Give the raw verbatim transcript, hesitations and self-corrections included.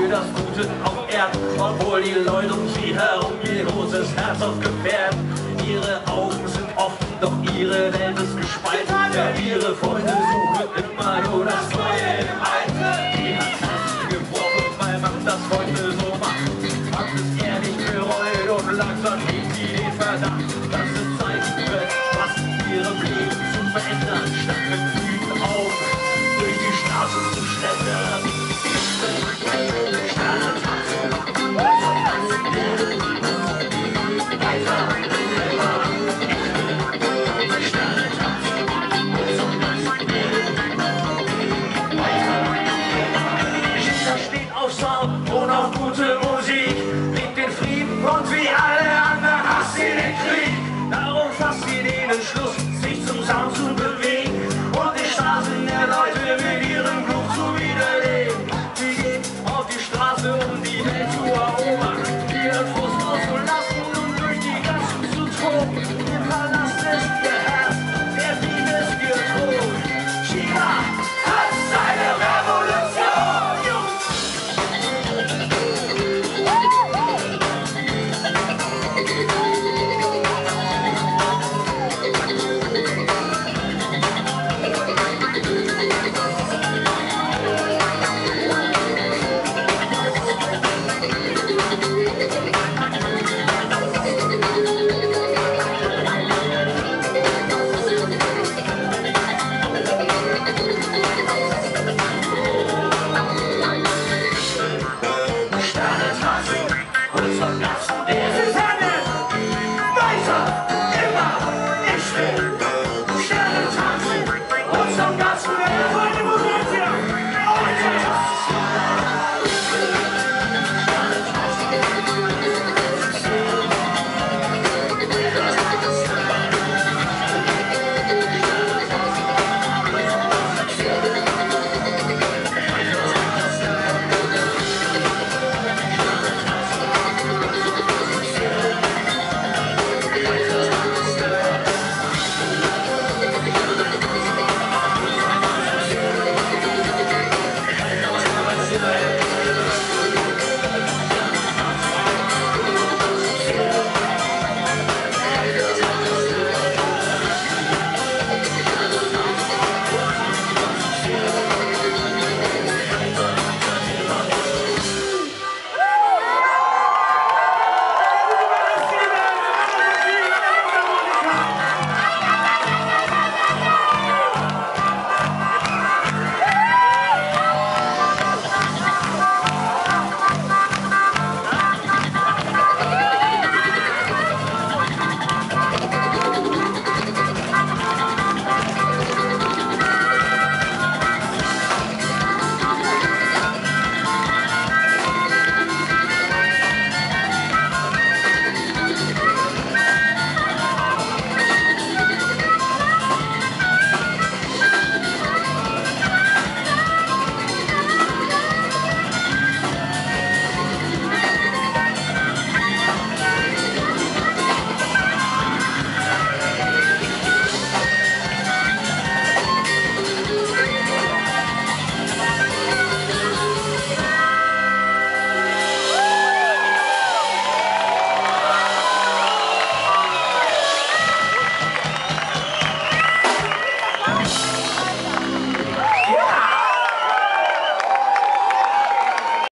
das Gute auf Erden, obwohl die Leute um sie herum ihr großes Herz oft gefährden. Ihre Augen sind offen, doch ihre Welt ist gespalten. Ja, ihre Freunde suchen immer nur das Neue im Alten. Die hat Herzen gebrochen, weil man das heute so macht. Hat es ehrlich bereut und langsam hegt sie den Verdacht, dass es Zeit wird, was in ihrem Leben zu verändern, statt mit müden Augen durch die Straßen zu schlendern. Sterne tanzen, weiter tanzen, weiter, immer. Sterne tanzen, zum ganzen weiter, immer. Jeder steht auf Sound und auf gute